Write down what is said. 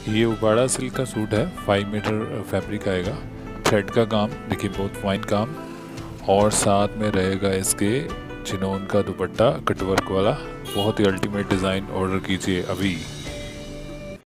ये उबाड़ा सिल्क का सूट है, 5 मीटर फैब्रिक आएगा, थ्रेड का काम देखिए, बहुत फाइन काम। और साथ में रहेगा इसके चिनोन का दुपट्टा कटवर्क वाला। बहुत ही अल्टीमेट डिज़ाइन, ऑर्डर कीजिए अभी।